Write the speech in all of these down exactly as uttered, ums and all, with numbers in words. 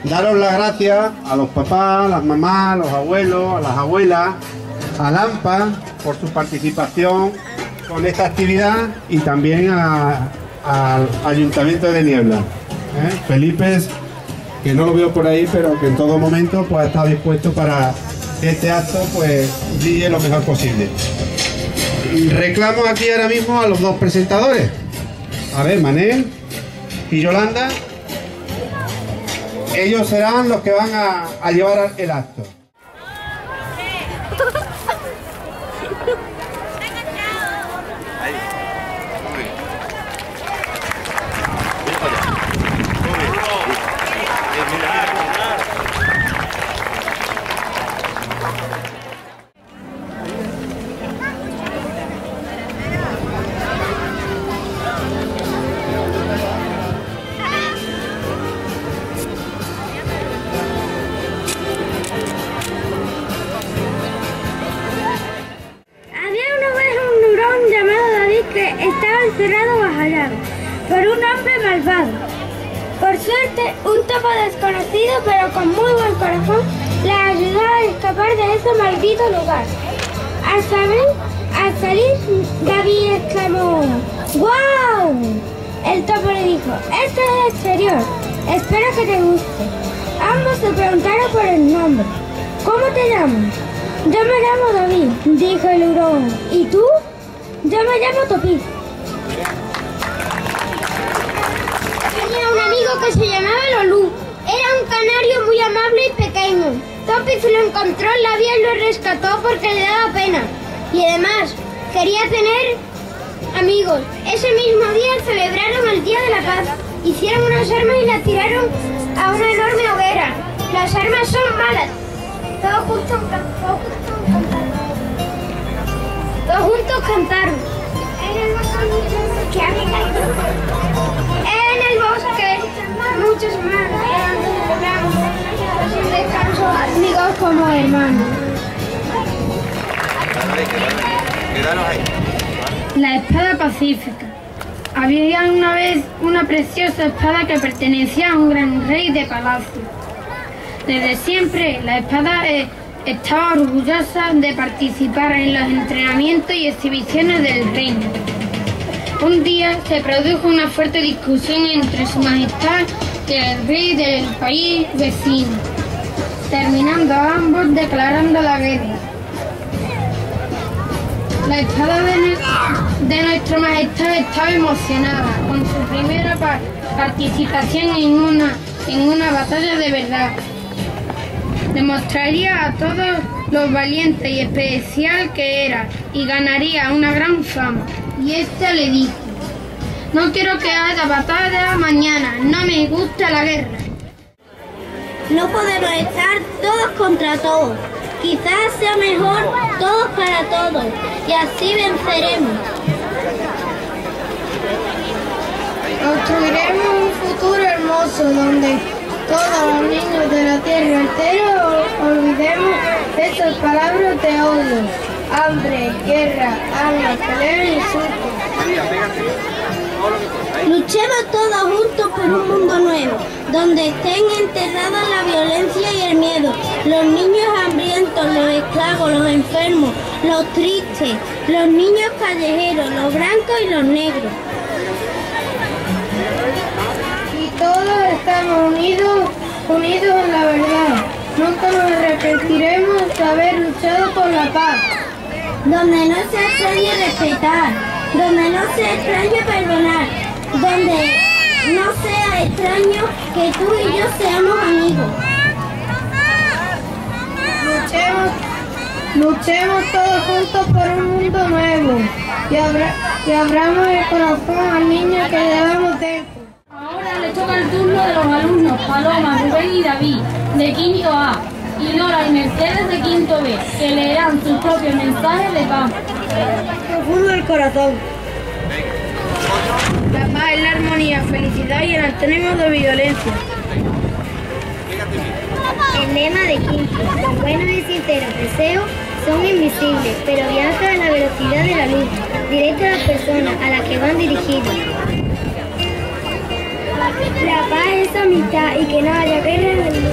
daros las gracias a los papás, a las mamás, a los abuelos, a las abuelas, al AMPA por su participación con esta actividad y también a, al Ayuntamiento de Niebla. ¿Eh? Felipe, que no lo veo por ahí, pero que en todo momento pues, está dispuesto para que este acto pues brille lo mejor posible. Reclamo aquí ahora mismo a los dos presentadores. A ver, Manel y Yolanda. Ellos serán los que van a, a llevar el acto. Estaba encerrado bajo el agua por un hombre malvado. Por suerte, un topo desconocido pero con muy buen corazón le ayudó a escapar de ese maldito lugar. Al salir, al salir Gaby exclamó: ¡Wow! El topo le dijo: "Este es el exterior, espero que te guste". Ambos se preguntaron por el nombre. ¿Cómo te llamas? Yo me llamo David, dijo el hurón. ¿Y tú? Yo me llamo Topi. Tenía un amigo que se llamaba Lolú. Era un canario muy amable y pequeño. Topi se lo encontró en la vía y lo rescató porque le daba pena. Y además, quería tener amigos. Ese mismo día celebraron el Día de la Paz. Hicieron unas armas y las tiraron a una enorme hoguera. Las armas son malas. Todos juntos cantaron. Todos juntos cantaron. En el bosque, en el bosque, muchos hermanos, sin descanso, amigos como hermanos. La espada pacífica. Había una vez una preciosa espada que pertenecía a un gran rey de palacio. Desde siempre la espada eh, estaba orgullosa de participar en los entrenamientos y exhibiciones del reino. Un día se produjo una fuerte discusión entre su majestad y el rey del país vecino, terminando ambos declarando la guerra. La espada de, de nuestra majestad estaba emocionada con su primera pa participación en una, en una batalla de verdad. Demostraría a todos lo valiente y especial que era y ganaría una gran fama. Y éste le dijo: "No quiero que haya batalla mañana, no me gusta la guerra". No podemos estar todos contra todos. Quizás sea mejor todos para todos y así venceremos. Construiremos un futuro hermoso donde todos los niños de la tierra entera olvidemos esas palabras de odio, hambre, guerra, armas, peleas y insultos. Luchemos todos juntos por un mundo nuevo, donde estén enterradas la violencia y el miedo, los niños hambrientos, los esclavos, los enfermos, los tristes, los niños callejeros, los blancos y los negros. Todos estamos unidos, unidos en la verdad. Nunca nos arrepentiremos de haber luchado por la paz. Donde no sea extraño respetar, donde no sea extraño perdonar, donde no sea extraño que tú y yo seamos amigos. Luchemos, luchemos todos juntos por un mundo nuevo y, abra, y abramos el corazón al niño que llevamos dentro. Ahora le toca el turno de los alumnos Paloma, Rubén y David, de quinto A, y Nora y Mercedes de quinto B, que leerán sus propios mensajes de paz. Profundo del corazón. La paz es la armonía, felicidad y el antónimo de violencia. El lema de quinto: los buenos y sinceros deseos son invisibles, pero viajan a la velocidad de la luz, directo a las personas a las que van dirigidos. La paz es amistad y que no haya guerra.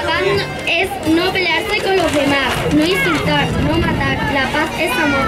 La paz es no pelearse con los demás, no insultar, no matar. La paz es amor.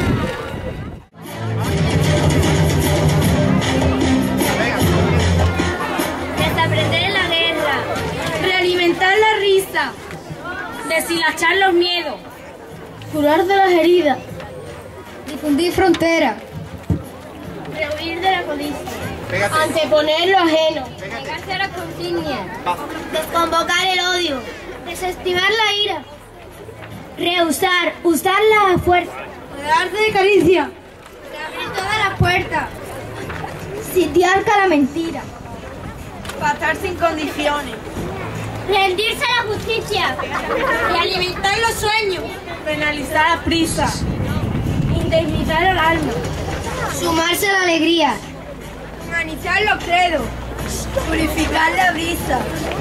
Desaprender la guerra. Realimentar la risa. Deshilachar los miedos. Curar de las heridas. Difundir fronteras. Rehuir de la codicia. Anteponer lo ajeno. Negarse a la consigna. Desconvocar el odio. Desestimar la ira. Rehusar, usar la fuerza. Rodearse de caricia. Abrir todas las puertas. Sitiar a la mentira. Pasar sin condiciones. Rendirse a la justicia. Realimentar los sueños. Penalizar la prisa. Indemnizar el alma. Sumarse a la alegría. Humanizar los credos. Purificar la brisa.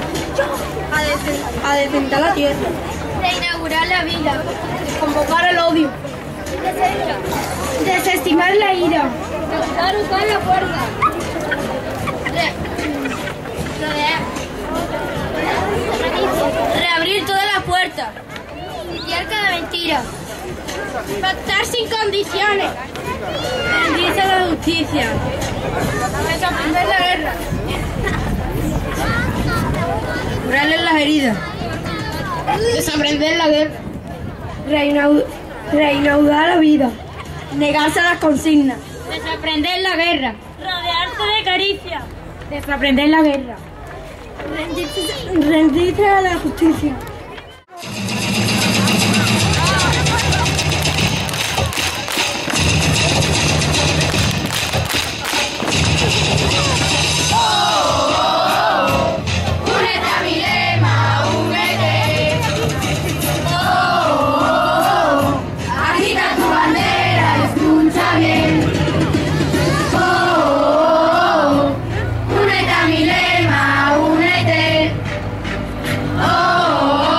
A desentar la tierra. Reinaugurar la vida. Convocar el odio. Desestimar la ira. Dejar usar la fuerza. Rodear. Reabrir todas las puertas. Sitiar cada mentira. Pactar sin condiciones. Rendirse a la justicia. Desaprender la guerra. Curarles las heridas. Desaprender la guerra. Reinaudar la vida. Negarse a las consignas. Desaprender la guerra. Rodearse de caricia. Desaprender la guerra. Rendirse, Rendirse a la justicia. Oh,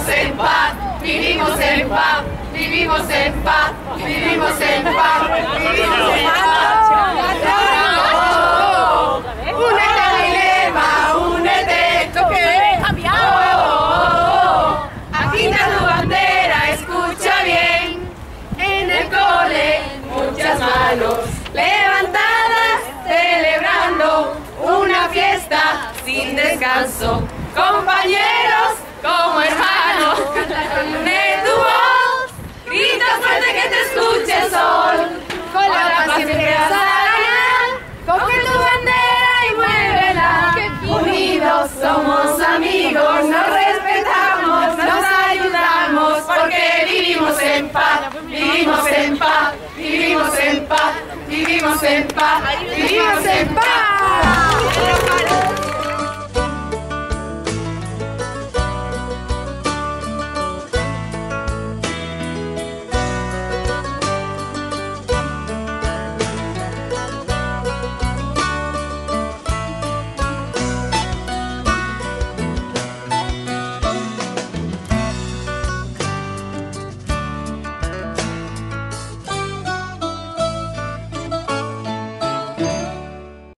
en paz, vivimos en paz, vivimos en paz, vivimos en paz, vivimos en paz. Únete al dilema, únete, oh, oh, oh. Agita tu bandera, escucha bien. En el cole, muchas manos levantadas, celebrando una fiesta sin descanso. Compañeros, como hermanos, de tu voz, grita fuerte que te escuche el sol. Con la paz siempre pasará, coge tu bandera y muévela. Unidos somos amigos, nos respetamos, nos ayudamos, porque vivimos en paz, vivimos en paz, vivimos en paz, vivimos en paz, vivimos en paz.